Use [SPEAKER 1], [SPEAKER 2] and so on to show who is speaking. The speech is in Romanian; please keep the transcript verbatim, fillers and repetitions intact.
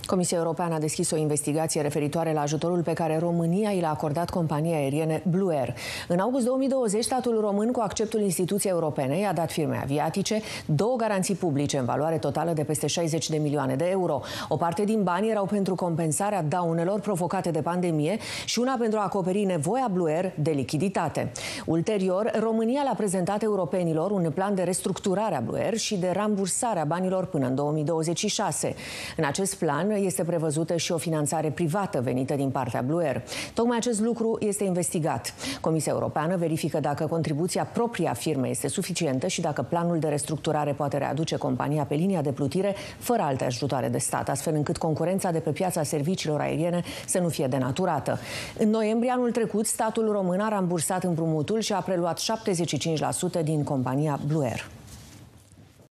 [SPEAKER 1] Comisia Europeană a deschis o investigație referitoare la ajutorul pe care România i l-a acordat companiei aeriene Blue Air. În august două mii douăzeci, statul român, cu acceptul instituției europene, i-a dat firmei aviatice două garanții publice în valoare totală de peste șaizeci de milioane de euro. O parte din bani erau pentru compensarea daunelor provocate de pandemie și una pentru a acoperi nevoia Blue Air de lichiditate. Ulterior, România le-a prezentat europenilor un plan de restructurare a Blue Air și de rambursare a banilor până în două mii douăzeci și șase. În acest plan este prevăzută și o finanțare privată venită din partea Blue Air. Tocmai acest lucru este investigat. Comisia Europeană verifică dacă contribuția proprie a firmei este suficientă și dacă planul de restructurare poate readuce compania pe linia de plutire fără alte ajutoare de stat, astfel încât concurența de pe piața serviciilor aeriene să nu fie denaturată. În noiembrie anul trecut, statul român a rambursat împrumutul și a preluat șaptezeci și cinci la sută din compania Blue Air.